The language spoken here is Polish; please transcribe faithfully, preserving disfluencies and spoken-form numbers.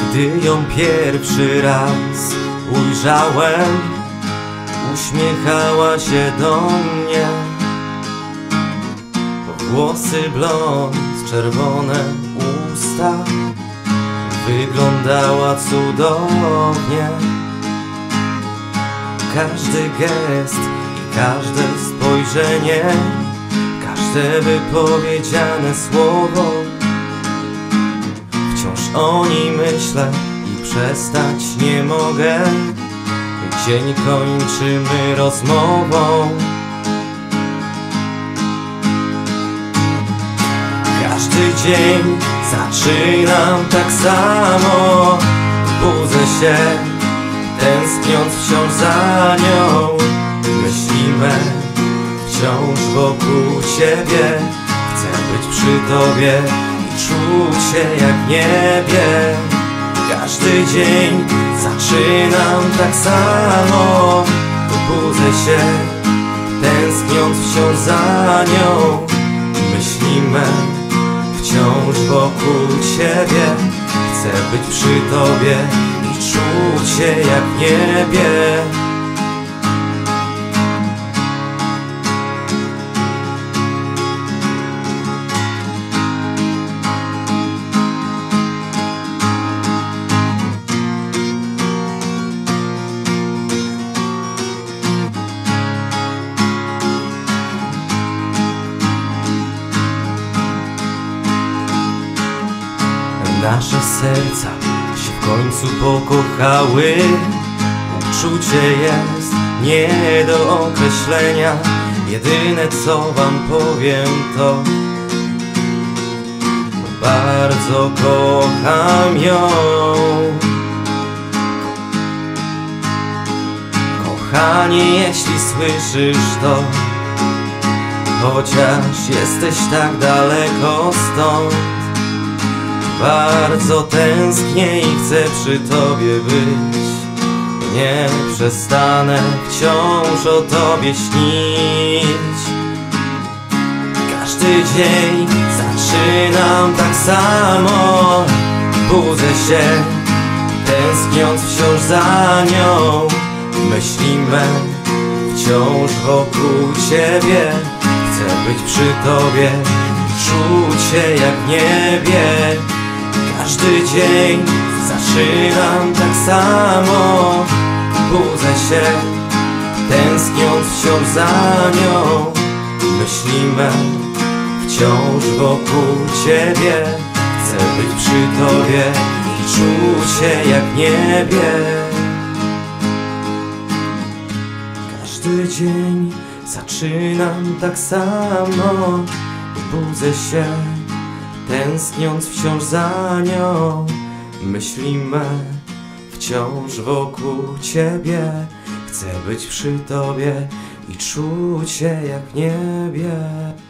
Gdy ją pierwszy raz ujrzałem, uśmiechała się do mnie. Włosy blond, czerwone usta, wyglądała cudownie. Każdy gest i każde spojrzenie, każde wypowiedziane słowo, wciąż o niej myślę i przestać nie mogę. Dzień kończymy rozmową. Każdy dzień zaczynam tak samo. Budzę się, tęskniąc wciąż za nią. Myślimy wciąż wokół ciebie. Chcę być przy tobie i czuć się jak w niebie. Każdy dzień zaczynam tak samo. Budzę się, tęskniąc wciąż za nią. Myślimy wciąż wokół ciebie. Chcę być przy tobie i czuć się jak w niebie. Nasze serca się w końcu pokochały. Uczucie jest nie do określenia. Jedyne co wam powiem to: bardzo kocham ją. Kochanie, jeśli słyszysz to, chociaż jesteś tak daleko stąd, bardzo tęsknię i chcę przy tobie być. Nie przestanę wciąż o tobie śnić. Każdy dzień zaczynam tak samo. Budzę się, tęskniąc wciąż za nią. Myślimy wciąż wokół ciebie. Chcę być przy tobie, czuć się jak w niebie. Każdy dzień zaczynam tak samo. Budzę się, tęskniąc wciąż za nią. Myślimy wciąż wokół ciebie. Chcę być przy tobie i czuć się jak w niebie. Każdy dzień zaczynam tak samo. Budzę się, tęskniąc wciąż za nią. Myślimy wciąż wokół ciebie. Chcę być przy tobie i czuć się jak w niebie.